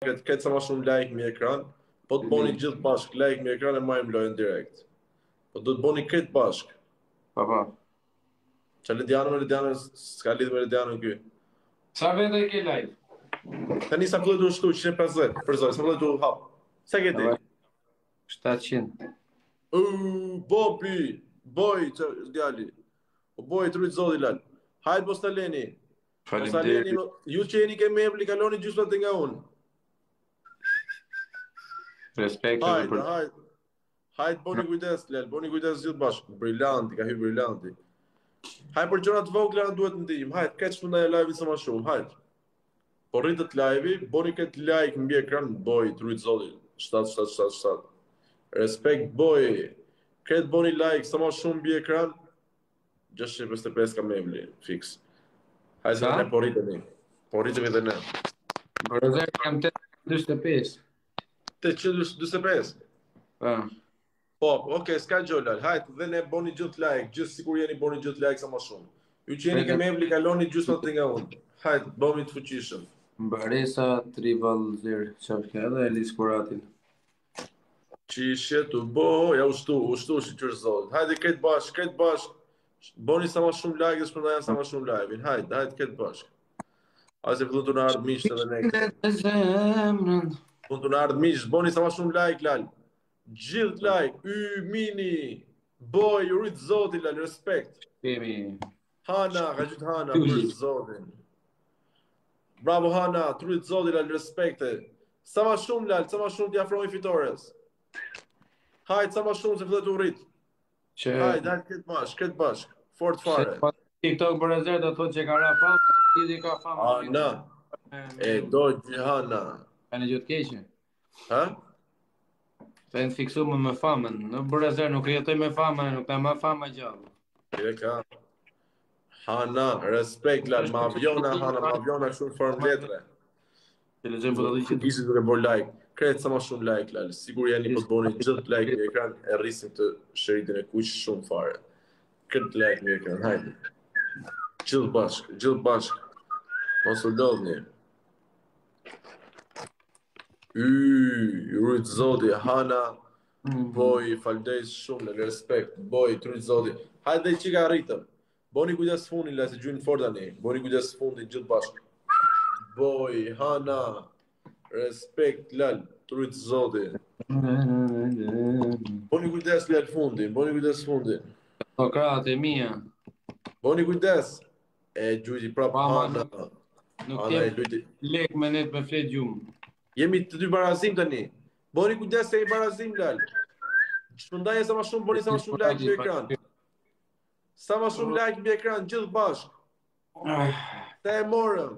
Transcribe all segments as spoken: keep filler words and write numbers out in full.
Këtë këtë sa ma shumë like mi ekran, po të boni gjithë bashk, like mi ekran e majmë lojën direkt. Po do të boni këtë bashk. Pa, pa. Qa Lidiano me Lidiano, s'ka lidhë me Lidiano në ky. Sa vete i ke live? Tani sa filloi të shtu njëqind e pesëdhjetë për zoj, sa filloi të hap. Sa ke ti? shtatëqind. Uh, Bobi, boj, që djali. O boj, trujt zodi lal. Hajt mos të leni. Mos të leni, ju që jeni ke mebli, kaloni gjysmat të nga unë. Respekt Hajt, për... hajt. Hajt, boni kujdes, lal, boni kujdes gjithë bashkë. Brillanti, ka hy brillanti. Hajt për gjërat vogla duhet ndihim. Hajt, këtë shpëndaj e live-i sa ma shumë, hajt. Po rritët live-i, boni këtë like mbi ekran, boj, trujt zodi, shtatë shtatë shtatë shtatë. Respekt, boj, këtë boni like, sa ma shumë mbi ekran, gjashtëqind e pesëdhjetë e pesë ka mebli, fix. Hajtë dhe ne, po rritëmi, po rritëmi dhe ne. Brother, jam tetëqind e dyqin e pesë. tetëqind e dyqin e pesë? Pa. Po, oke, s'ka gjollal, hajtë dhe ne boni gjithë like, gjithë sikur jeni boni gjithë like sa ma shumë. Ju që jeni ke mebli, kaloni gjysmat të nga unë. Hajtë, bomi të fuqishëm. Mbaresa Trivalzer, çfarë ka edhe Elis Kuratin. Qishe të bo, ja ushtu, ushtu shi qërë zotë. Hajde këtë bashkë, këtë bashkë. Boni sa ma shumë like dhe shpërndajan sa ma shumë live-in. Hajde, hajde këtë bashkë. Ase fillu të në ardhë mishë edhe ne. Fillu të në ardhë mishë, boni sa ma shumë like, lal. Gjithë like, y, mini, boj, rritë zoti, lal, respekt. Kemi. Hana, ka gjithë Hana, për zotin. Bravo Hana, të rritë zoti, lal, respekte. Sa ma shumë, lal, sa ma shumë t'i afrojnë fitores. Hajtë, sa ma shumë se fillet u rritë. Hajtë, hajtë këtë bashkë, këtë bashkë. Fort fare. TikTok për e zërë, do të thotë që ka ra famë, t'i ka famë. Hana, e do që Hana. Ka në gjithë keqe. Ha? Të e në fiksu më me famën. Në për e zërë, nuk jetoj me famën, nuk ta ma famë gjallë. Kire ka. Hana, respekt, lal, ma aviona, Hana, ma aviona shumë formë letre. Të lezëm për të dhe që të... Kisi duke bërë like, kretë sa ma shumë like, lal. Sigur jeni po të boni gjithë like në ekran, e rrisim të shëritin e kush shumë fare. Këtë like në ekran, hajde. Gjithë bashkë, gjithë bashkë. Mos u lodhni. Yy, rujtë zodi, Hana, boj, faldes shumë, në respekt, boj, trujtë zodi. Hajde dhe që ka rritëm. Boni kujdes fundin, la se gjujnë fort tani. Boni kujdes fundin, gjithë bashkë. Boj, Hana, respekt, lal, trujtë zodi. Boni kujdes, lal, fundin, boni kujdes fundin. Sokrate, mija. Boni kujdes. E gjujti prapë Hana. Nuk kem lek me net me flet gjumë. Jemi të dy barazim tani. Boni kujdes se i barazim, lal. Shpëndaje sa ma shumë, boni sa ma shumë like në ekran. Sa ma shumë like në ekran, gjithë bashkë. Te e morëm.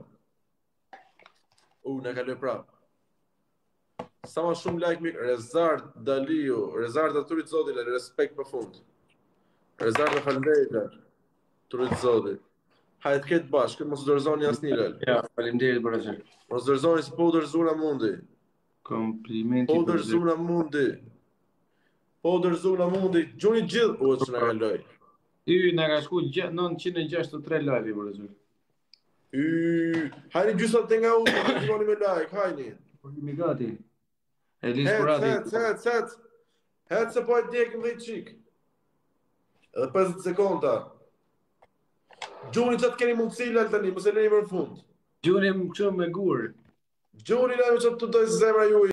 U, në kaloj prapë. Sa ma shumë like në ekran. Rezart, Daliu, Rezart aturit zotit, respekt për fund. Rezart e falimderit, aturit zotit. Hajtë këtë bashkë, këtë mos u dërzoni asë një, lal. Ja, falimderit për e zërë. Mos dërzoni si po dërzuna mundi. Komplimenti Po për zërë. dërzuna mundi. Po dërzuna mundi. Gjuni gjithë. U, që në kaloj. Y, në ka shku nëntëqind e gjashtëdhjetë e tre live i për e zërë. Y, hajni gjysat të nga u, hajni gjoni me like, hajni. Mi gati. Elis Het, Kurati. het, het, het. Het se po e djekin dhe i qik. Edhe pesëdhjetë sekonda. Gjuni që të keni mundësi, lal tani, mëse lejmë në fund. Gjuni më kështu me gurë. Gjuni lejmë që të dojë zemra ju.